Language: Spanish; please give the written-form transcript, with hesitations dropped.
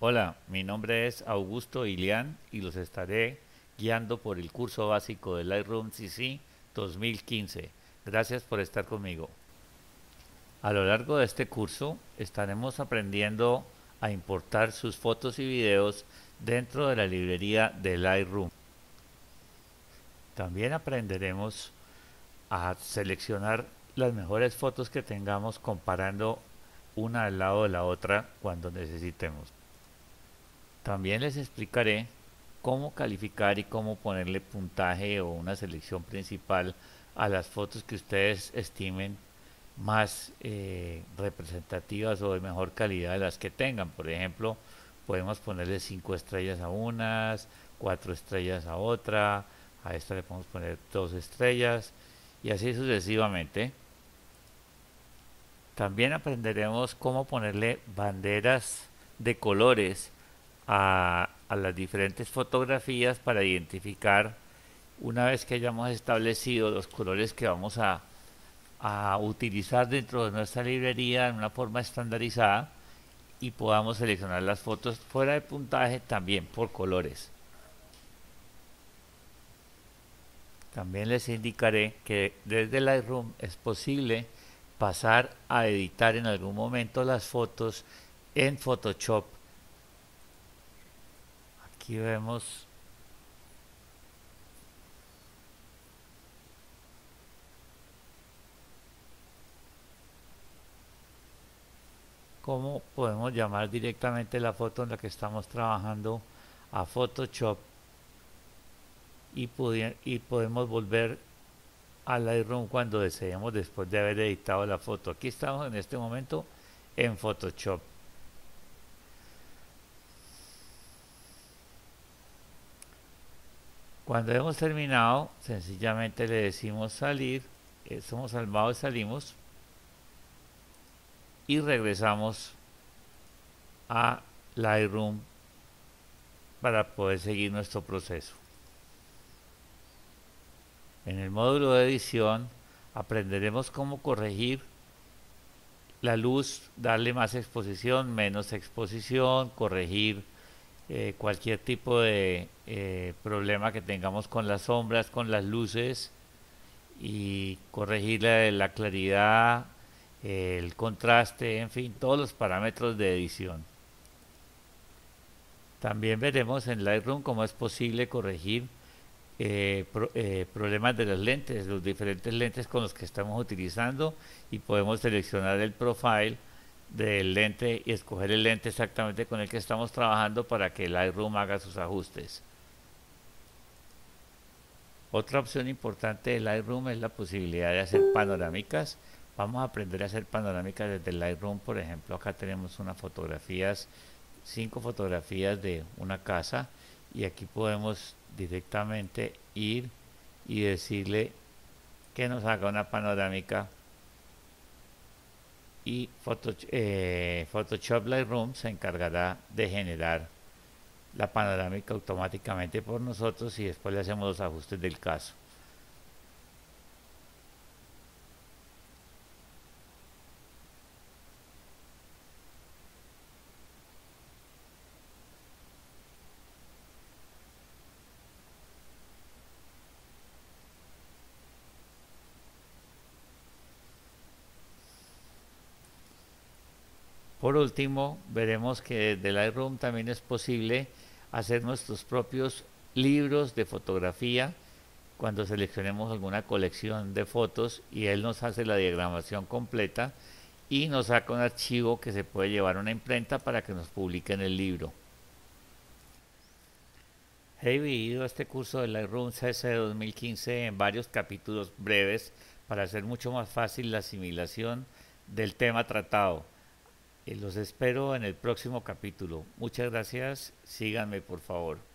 Hola, mi nombre es Augusto Ilián y los estaré guiando por el curso básico de Lightroom CC 2015. Gracias por estar conmigo. A lo largo de este curso estaremos aprendiendo a importar sus fotos y videos dentro de la librería de Lightroom. También aprenderemos a seleccionar las mejores fotos que tengamos comparando una al lado de la otra cuando necesitemos. También les explicaré cómo calificar y cómo ponerle puntaje o una selección principal a las fotos que ustedes estimen más representativas o de mejor calidad de las que tengan. Por ejemplo, podemos ponerle 5 estrellas a unas, 4 estrellas a otra, a esta le podemos poner 2 estrellas y así sucesivamente. También aprenderemos cómo ponerle banderas de colores a las diferentes fotografías para identificar, una vez que hayamos establecido los colores que vamos a utilizar dentro de nuestra librería en una forma estandarizada, y podamos seleccionar las fotos fuera de puntaje también por colores. También les indicaré que desde Lightroom es posible pasar a editar en algún momento las fotos en Photoshop. Aquí vemos cómo podemos llamar directamente la foto en la que estamos trabajando a Photoshop y podemos volver a Lightroom cuando deseemos después de haber editado la foto. Aquí estamos en este momento en Photoshop. Cuando hemos terminado, sencillamente le decimos salir, somos salvados y salimos y regresamos a Lightroom para poder seguir nuestro proceso. En el módulo de edición aprenderemos cómo corregir la luz, darle más exposición, menos exposición, corregir cualquier tipo de problema que tengamos con las sombras, con las luces, y corregir la claridad, el contraste, en fin, todos los parámetros de edición. También veremos en Lightroom cómo es posible corregir problemas de las lentes, los diferentes lentes con los que estamos utilizando, y podemos seleccionar el profile del lente y escoger el lente exactamente con el que estamos trabajando para que Lightroom haga sus ajustes. Otra opción importante de Lightroom es la posibilidad de hacer panorámicas. Vamos a aprender a hacer panorámicas desde Lightroom. Por ejemplo, acá tenemos unas fotografías, 5 fotografías de una casa, y aquí podemos directamente ir y decirle que nos haga una panorámica, y Photoshop Lightroom se encargará de generar la panorámica automáticamente por nosotros y después le hacemos los ajustes del caso. Por último, veremos que desde Lightroom también es posible hacer nuestros propios libros de fotografía cuando seleccionemos alguna colección de fotos, y él nos hace la diagramación completa y nos saca un archivo que se puede llevar a una imprenta para que nos publique en el libro. He dividido este curso de Lightroom CC 2015 en varios capítulos breves para hacer mucho más fácil la asimilación del tema tratado. Los espero en el próximo capítulo. Muchas gracias. Síganme, por favor.